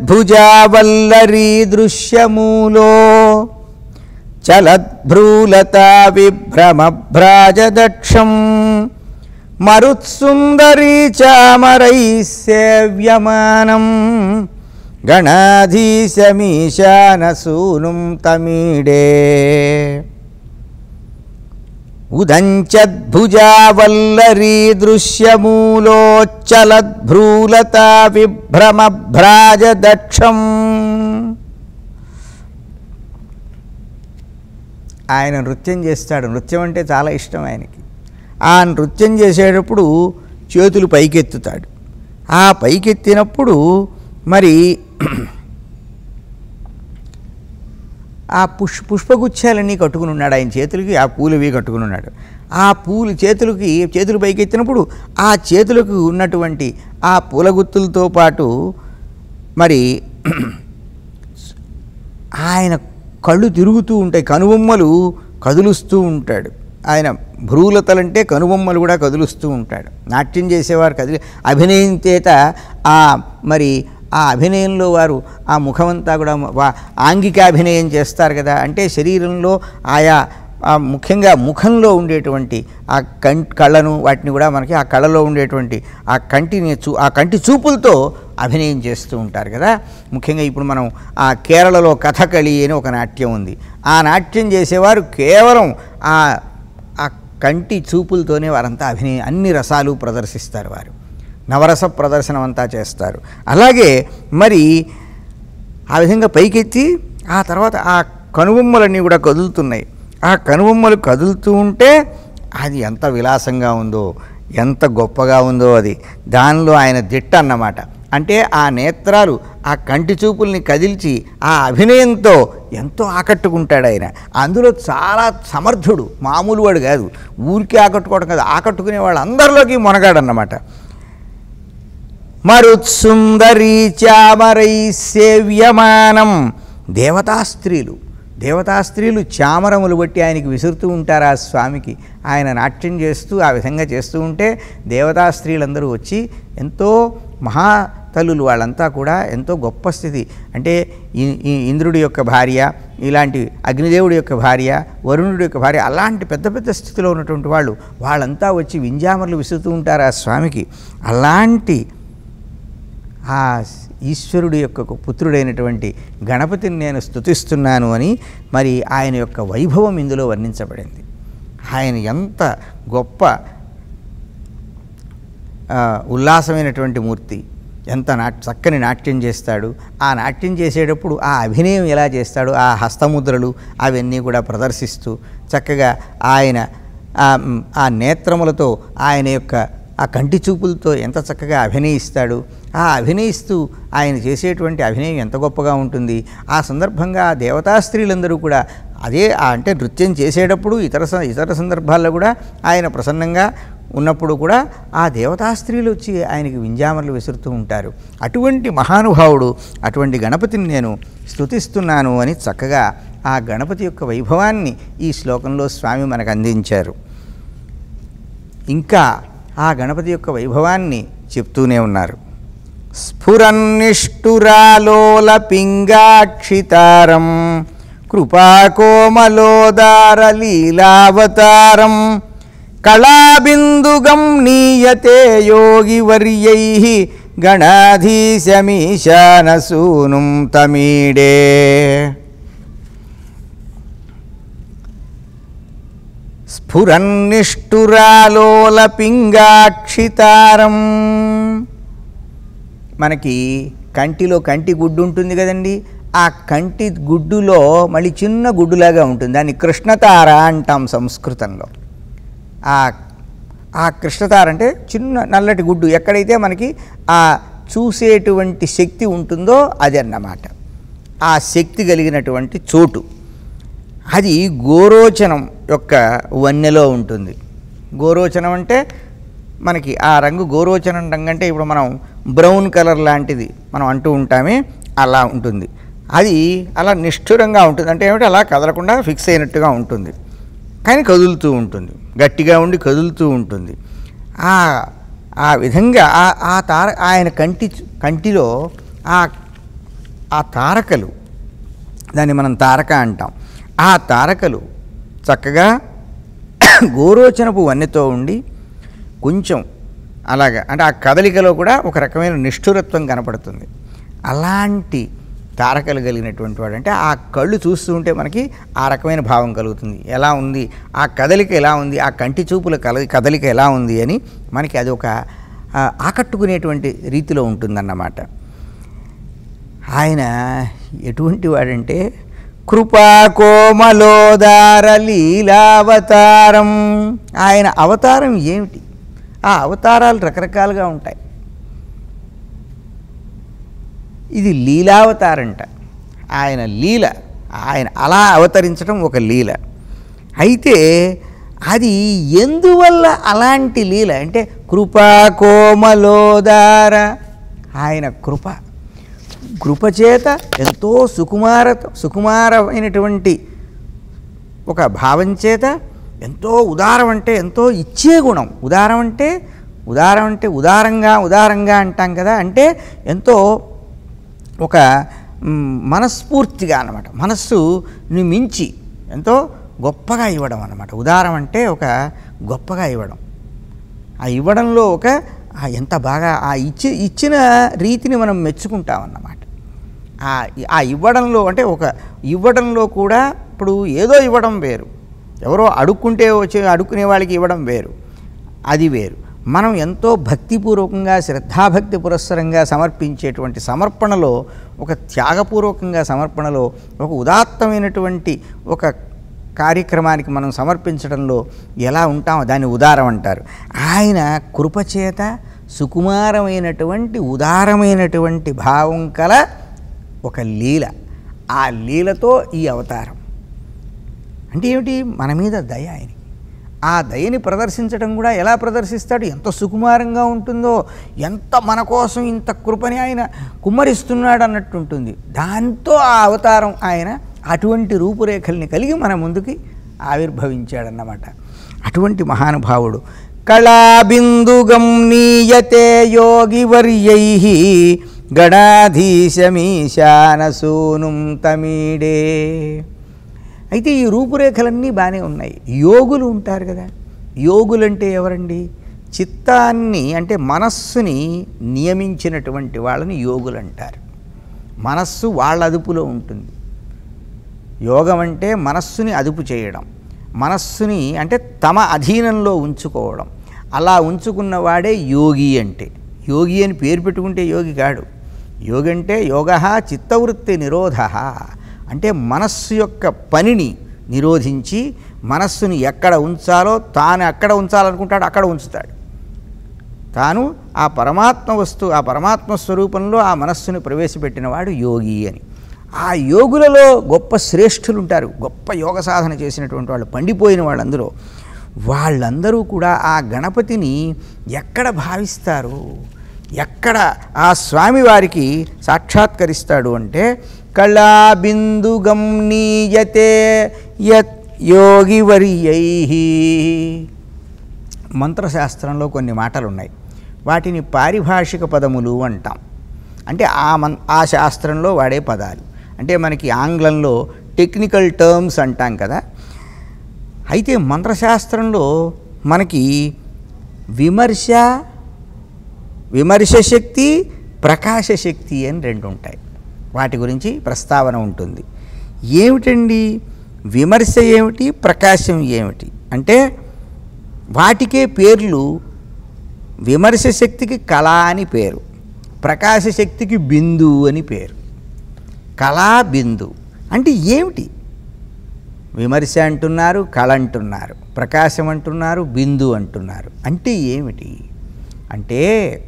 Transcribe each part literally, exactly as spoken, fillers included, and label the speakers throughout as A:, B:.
A: చలద్భుజావల్లరీ దృశ్యమూలో చలద్భ్రూలతా విభ్రమభ్రాజదక్షం మరుత్సుందరీ చామరై సేవ్యమానం గణాధీశమీశానసూనుం తమీడే. ఉదంచద్భుజావల్లరీ దృశ్యమూలోచ్చలద్భ్రూలతా విభ్రమభ్రాజదక్షం. ఆయన నృత్యం చేస్తాడు. నృత్యం అంటే చాలా ఇష్టం ఆయనకి. ఆ నృత్యం చేసేటప్పుడు చేతులు పైకెత్తుతాడు. ఆ పైకెత్తినప్పుడు మరి ఆ పుష్ పుష్పగుచ్చాలన్నీ కట్టుకుని ఉన్నాడు ఆయన చేతులకి. ఆ పూలవి కట్టుకుని ఉన్నాడు. ఆ పూలు చేతులకి చేతులు పైకెత్తినప్పుడు ఆ చేతులకు ఉన్నటువంటి ఆ పూలగుత్తులతో పాటు మరి ఆయన కళ్ళు తిరుగుతూ ఉంటాయి, కనుబొమ్మలు కదులుస్తూ ఉంటాడు. ఆయన భ్రూలతలంటే కనుబొమ్మలు కూడా కదులుస్తూ ఉంటాడు. నాట్యం చేసేవారు కదిలి అభినయం చేత ఆ మరి ఆ అభినయంలో వారు ఆ ముఖమంతా కూడా ఆంగికాభినయం చేస్తారు కదా. అంటే శరీరంలో ఆయా ముఖ్యంగా ముఖంలో ఉండేటువంటి ఆ కం కళ్ళను వాటిని కూడా మనకి ఆ కళ్ళలో ఉండేటువంటి ఆ కంటిని చూ ఆ కంటి చూపులతో అభినయం చేస్తూ ఉంటారు కదా. ముఖ్యంగా ఇప్పుడు మనం ఆ కేరళలో కథకళి అని ఒక నాట్యం ఉంది. ఆ నాట్యం చేసేవారు కేవలం ఆ ఆ కంటి చూపులతోనే వారంతా అభినయం అన్ని రసాలు ప్రదర్శిస్తారు. వారు నవరస ప్రదర్శనం అంతా చేస్తారు. అలాగే మరి ఆ విధంగా పైకెత్తి ఆ తర్వాత ఆ కనుబొమ్మలన్నీ కూడా కదులుతున్నాయి. ఆ కనుబొమ్మలు కదులుతూ ఉంటే అది ఎంత విలాసంగా ఉందో, ఎంత గొప్పగా ఉందో అది. దానిలో ఆయన దిట్ట అన్నమాట. అంటే ఆ నేత్రాలు ఆ కంటి చూపుల్ని కదిల్చి ఆ అభినయంతో ఎంతో ఆకట్టుకుంటాడు ఆయన. అందులో చాలా సమర్థుడు, మామూలు వాడు కాదు. ఊరికి ఆకట్టుకోవడం కాదు, ఆకట్టుకునే వాళ్ళు అందరిలోకి మొనగాడన్నమాట. మరుత్సుందరీ చామరై సేవ్యమానం. దేవతా స్త్రీలు దేవతా స్త్రీలు చామరములు బట్టి ఆయనకి విసురుతూ ఉంటారు ఆ స్వామికి. ఆయన నాట్యం చేస్తూ ఆ విధంగా చేస్తూ ఉంటే దేవతా స్త్రీలందరూ వచ్చి ఎంతో మహాతల్లులు వాళ్ళంతా కూడా ఎంతో గొప్ప స్థితి. అంటే ఈ ఇంద్రుడి యొక్క భార్య, ఇలాంటి అగ్నిదేవుడి యొక్క భార్య, వరుణుడి యొక్క భార్య, అలాంటి పెద్ద పెద్ద స్థితిలో ఉన్నటువంటి వాళ్ళు వాళ్ళంతా వచ్చి వింజామర్లు విసురుతూ ఉంటారు ఆ స్వామికి. అలాంటి ఆ ఈశ్వరుడి యొక్క పుత్రుడైనటువంటి గణపతిని నేను స్తుతిస్తున్నాను అని మరి ఆయన యొక్క వైభవం ఇందులో వర్ణించబడింది. ఆయన ఎంత గొప్ప ఉల్లాసమైనటువంటి మూర్తి, ఎంత నాట్ చక్కని నాట్యం చేస్తాడు. ఆ నాట్యం చేసేటప్పుడు ఆ అభినయం ఎలా చేస్తాడు, ఆ హస్తముద్రలు అవన్నీ కూడా ప్రదర్శిస్తూ చక్కగా ఆయన ఆ నేత్రములతో ఆయన యొక్క ఆ కంటి చూపులతో ఎంత చక్కగా అభినయిస్తాడు. ఆ అభినయిస్తూ ఆయన చేసేటువంటి అభినయం ఎంత గొప్పగా ఉంటుంది. ఆ సందర్భంగా దేవతా స్త్రీలందరూ కూడా అదే అంటే నృత్యం చేసేటప్పుడు ఇతర ఇతర సందర్భాల్లో కూడా ఆయన ప్రసన్నంగా ఉన్నప్పుడు కూడా ఆ దేవతా స్త్రీలు వచ్చి ఆయనకి వింజామర్లు విసురుతూ ఉంటారు. అటువంటి మహానుభావుడు, అటువంటి గణపతిని నేను స్తుతిస్తున్నాను అని చక్కగా ఆ గణపతి యొక్క వైభవాన్ని ఈ శ్లోకంలో స్వామి మనకు అందించారు. ఇంకా ఆ గణపతి యొక్క వైభవాన్ని చెప్తూనే ఉన్నారు. స్ఫురన్నిష్ఠురాలోల పింగాక్షితారం కృపాకోమలోదార లీలావతారం కళాబిందుగం నీయతే యోగివర్యైః గణాధీశమీశానసూనుం తమీడే. స్ఫురన్నిష్ఠురాలోల పింగాక్షితారం. మనకి కంటిలో కంటి గుడ్డు ఉంటుంది కదండి. ఆ కంటి గుడ్డులో మళ్ళీ చిన్న గుడ్డులాగా ఉంటుంది. దాన్ని కృష్ణతార అంటాం సంస్కృతంలో. ఆ ఆ కృష్ణతార అంటే చిన్న నల్లటి గుడ్డు. ఎక్కడైతే మనకి ఆ చూసేటువంటి శక్తి ఉంటుందో అది అన్నమాట. ఆ శక్తి కలిగినటువంటి చోటు అది గోరోచనం యొక్క వన్నెలో ఉంటుంది. గోరోచనం అంటే మనకి ఆ రంగు గోరోచనం రంగు అంటే ఇప్పుడు మనం బ్రౌన్ కలర్ లాంటిది మనం అంటూ ఉంటామే, అలా ఉంటుంది. అది అలా నిష్ఠురంగా ఉంటుంది. అంటే ఏమిటి, అలా కదలకుండా ఫిక్స్ అయినట్టుగా ఉంటుంది, కానీ కదులుతూ ఉంటుంది, గట్టిగా ఉండి కదులుతూ ఉంటుంది. ఆ ఆ విధంగా ఆ తార ఆయన కంటి కంటిలో ఆ ఆ తారకలు, దాన్ని మనం తారక అంటాం, ఆ తారకలు చక్కగా గోరోచనపు వన్నెతో ఉండి కొంచెం అలాగా, అంటే ఆ కదలికలో కూడా ఒక రకమైన నిష్ఠురత్వం కనపడుతుంది. అలాంటి తారకలు కలిగినటువంటి వాడు, అంటే ఆ కళ్ళు చూస్తూ ఉంటే మనకి ఆ రకమైన భావం కలుగుతుంది. ఎలా ఉంది ఆ కదలిక, ఎలా ఉంది ఆ కంటి చూపుల కల కదలిక ఎలా ఉంది అని మనకి అది ఒక ఆకట్టుకునేటువంటి రీతిలో ఉంటుందన్నమాట. ఆయన ఎటువంటి వాడంటే కృపా కోమలోదార లీలావతారం. ఆయన అవతారం ఏమిటి? ఆ అవతారాలు రకరకాలుగా ఉంటాయి. ఇది లీలావతారంట. ఆయన లీల, ఆయన అలా అవతరించడం ఒక లీల. అయితే అది ఎందువల్ల అలాంటి లీల అంటే కృపా కోమలోదార, ఆయన కృప, కృపచేత ఎంతో సుకుమార సుకుమారమైనటువంటి ఒక భావం చేత ఎంతో ఉదారం, అంటే ఎంతో ఇచ్చే గుణం. ఉదారం అంటే ఉదారం అంటే ఉదారంగా ఉదారంగా అంటాం కదా, అంటే ఎంతో ఒక మనస్ఫూర్తిగా అన్నమాట, మనస్సుని మించి ఎంతో గొప్పగా ఇవ్వడం అన్నమాట. ఉదారం అంటే ఒక గొప్పగా ఇవ్వడం. ఆ ఇవ్వడంలో ఒక ఎంత బాగా ఆ ఇచ్చి ఇచ్చిన రీతిని మనం మెచ్చుకుంటామన్నమాట. ఆ ఇవ్వడంలో అంటే ఒక ఇవ్వడంలో కూడా ఇప్పుడు ఏదో ఇవ్వడం వేరు, ఎవరో అడుక్కుంటే వచ్చి అడుక్కునే వాళ్ళకి ఇవ్వడం వేరు, అది వేరు. మనం ఎంతో భక్తిపూర్వకంగా శ్రద్ధాభక్తి పురస్సరంగా సమర్పించేటువంటి సమర్పణలో, ఒక త్యాగపూర్వకంగా సమర్పణలో, ఒక ఉదాత్తమైనటువంటి ఒక కార్యక్రమానికి మనం సమర్పించడంలో ఎలా ఉంటామో దాన్ని ఉదారం అంటారు. ఆయన కృపచేత సుకుమారమైనటువంటి ఉదారమైనటువంటి భావం కల ఒక లీల, ఆ లీలతో ఈ అవతారం అంటే ఏమిటి? మన మీద దయ ఆయనకి. ఆ దయని ప్రదర్శించడం కూడా ఎలా ప్రదర్శిస్తాడు? ఎంత సుకుమారంగా ఉంటుందో, ఎంత మన కోసం ఇంత కృపని ఆయన కుమ్మరిస్తున్నాడు అన్నట్టు ఉంటుంది. దాంతో ఆ అవతారం ఆయన అటువంటి రూపురేఖల్ని కలిగి మన ముందుకి ఆవిర్భవించాడన్నమాట. అటువంటి మహానుభావుడు. కళాబిందుగం నీయతే యోగివర్యై గణాధీశమీశానసూనుం తమీడే. అయితే ఈ రూపురేఖలన్నీ బాగానే ఉన్నాయి. యోగులు ఉంటారు కదా, యోగులంటే ఎవరండి? చిత్తాన్ని అంటే మనస్సుని నియమించినటువంటి వాళ్ళని యోగులు అంటారు. మనస్సు వాళ్ళ అదుపులో ఉంటుంది. యోగం అంటే మనస్సుని అదుపు చేయడం, మనస్సుని అంటే తమ అధీనంలో ఉంచుకోవడం. అలా ఉంచుకున్నవాడే యోగి. అంటే యోగి అని పేరు పెట్టుకుంటే యోగి కాడు. యోగి అంటే యోగ చిత్తవృత్తి నిరోధ, అంటే మనస్సు యొక్క పనిని నిరోధించి మనస్సుని ఎక్కడ ఉంచాలో తాను ఎక్కడ ఉంచాలనుకుంటాడు అక్కడ ఉంచుతాడు. తాను ఆ పరమాత్మ వస్తువు, ఆ పరమాత్మ స్వరూపంలో ఆ మనస్సుని ప్రవేశపెట్టినవాడు యోగి అని. ఆ యోగులలో గొప్ప శ్రేష్ఠులు ఉంటారు, గొప్ప యోగ సాధన చేసినటువంటి వాళ్ళు, పండిపోయిన వాళ్ళందరూ. వాళ్ళందరూ కూడా ఆ గణపతిని ఎక్కడ భావిస్తారు, ఎక్కడ ఆ స్వామివారికి సాక్షాత్కరిస్తాడు అంటే కళాబిందుగం నీయతే యత్ యోగివర్యై. మంత్రశాస్త్రంలో కొన్ని మాటలు ఉన్నాయి, వాటిని పారిభాషిక పదములు అంటాం. అంటే ఆ మన్ ఆ శాస్త్రంలో వాడే పదాలు. అంటే మనకి ఆంగ్లంలో టెక్నికల్ టర్మ్స్ అంటాం కదా. అయితే మంత్రశాస్త్రంలో మనకి విమర్శ విమర్శ శక్తి, ప్రకాశ శక్తి అని రెండు ఉంటాయి. వాటి గురించి ప్రస్తావన ఉంటుంది. ఏమిటండి విమర్శ ఏమిటి, ప్రకాశం ఏమిటి అంటే వాటికే పేర్లు. విమర్శ శక్తికి కళ అని పేరు, ప్రకాశ శక్తికి బిందు అని పేరు. కళా బిందు అంటే ఏమిటి? విమర్శ అంటున్నారు, కళ అంటున్నారు, ప్రకాశం అంటున్నారు, బిందు అంటున్నారు. అంటే ఏమిటి అంటే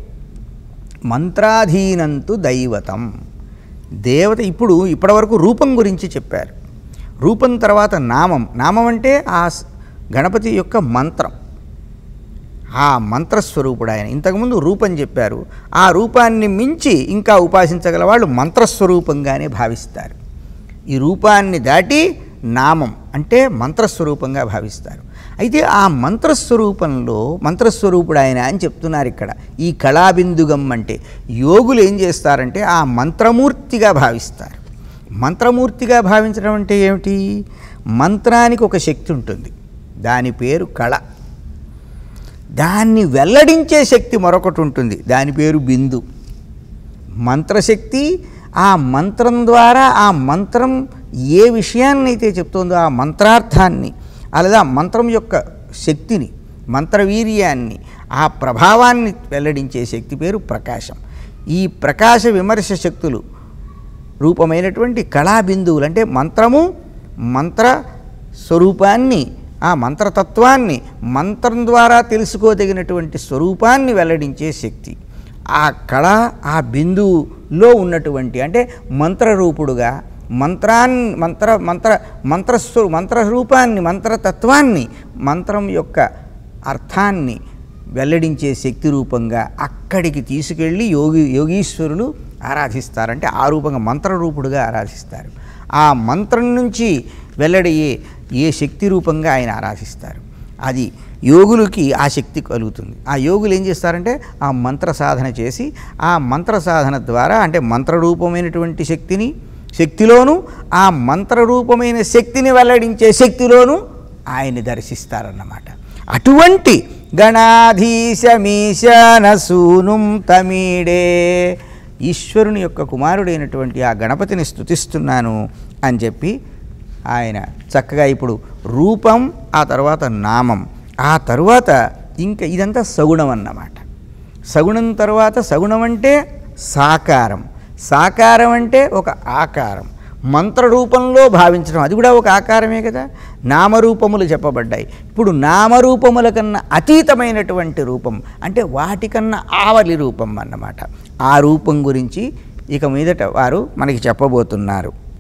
A: మంత్రాధీనంతు దైవతం. దేవత ఇప్పుడు ఇప్పటివరకు రూపం గురించి చెప్పారు. రూపం తర్వాత నామం. నామం అంటే ఆ గణపతి యొక్క మంత్రం, ఆ మంత్రస్వరూపుడు ఆయన. ఇంతకుముందు రూపం చెప్పారు. ఆ రూపాన్ని మించి ఇంకా ఉపాసించగల వాళ్ళు మంత్రస్వరూపంగానే భావిస్తారు. ఈ రూపాన్ని దాటి నామం అంటే మంత్రస్వరూపంగా భావిస్తారు. అయితే ఆ మంత్రస్వరూపంలో మంత్రస్వరూపుడు ఆయన అని చెప్తున్నారు ఇక్కడ. ఈ కళాబిందుగం అంటే యోగులు ఏం చేస్తారంటే ఆ మంత్రమూర్తిగా భావిస్తారు. మంత్రమూర్తిగా భావించడం అంటే ఏమిటి? మంత్రానికి ఒక శక్తి ఉంటుంది, దాని పేరు కళ. దాన్ని వెల్లడించే శక్తి మరొకటి ఉంటుంది, దాని పేరు బిందు. మంత్రశక్తి, ఆ మంత్రం ద్వారా ఆ మంత్రం ఏ విషయాన్నైతే చెప్తుందో ఆ మంత్రార్థాన్ని, అలాగే ఆ మంత్రం యొక్క శక్తిని, మంత్రవీర్యాన్ని, ఆ ప్రభావాన్ని వెల్లడించే శక్తి పేరు ప్రకాశం. ఈ ప్రకాశ విమర్శ శక్తులు రూపమైనటువంటి కళాబిందువులు అంటే మంత్రము, మంత్ర స్వరూపాన్ని, ఆ మంత్రతత్వాన్ని, మంత్రం ద్వారా తెలుసుకోదగినటువంటి స్వరూపాన్ని వెల్లడించే శక్తి. ఆ కళ ఆ బిందువులో ఉన్నటువంటి అంటే మంత్రరూపుడుగా మంత్రాన్ని మంత్ర మంత్ర మంత్రస్వరూ మంత్రరూపాన్ని, మంత్రతత్వాన్ని, మంత్రం యొక్క అర్థాన్ని వెల్లడించే శక్తి రూపంగా అక్కడికి తీసుకెళ్ళి యోగి యోగీశ్వరులు ఆరాధిస్తారంటే ఆ రూపంగా మంత్రరూపుడుగా ఆరాధిస్తారు. ఆ మంత్రం నుంచి వెల్లడయ్యే ఏ శక్తి రూపంగా ఆయన ఆరాధిస్తారు. అది యోగులకి ఆ శక్తి కలుగుతుంది. ఆ యోగులు ఏం చేస్తారంటే ఆ మంత్ర సాధన చేసి ఆ మంత్ర సాధన ద్వారా అంటే మంత్రరూపమైనటువంటి శక్తిని శక్తిలోను ఆ మంత్రరూపమైన శక్తిని వెల్లడించే శక్తిలోను ఆయన్ని దర్శిస్తారన్నమాట. అటువంటి గణాధీశమీశాన సూనుం తమీడే, ఈశ్వరుని యొక్క కుమారుడైనటువంటి ఆ గణపతిని స్తుతిస్తున్నాను అని చెప్పి ఆయన చక్కగా ఇప్పుడు రూపం, ఆ తర్వాత నామం, ఆ తరువాత ఇంకా ఇదంతా సగుణం అన్నమాట. సగుణం తర్వాత సగుణం అంటే సాకారం, సాకారం అంటే ఒక ఆకారం, మంత్రరూపంలో భావించడం, అది కూడా ఒక ఆకారమే కదా. నామరూపములు చెప్పబడ్డాయి. ఇప్పుడు నామరూపముల కన్నా అతీతమైనటువంటి రూపం అంటే వాటికన్నా ఆవలి రూపం అన్నమాట. ఆ రూపం గురించి ఇక మీదట వారు మనకి చెప్పబోతున్నారు.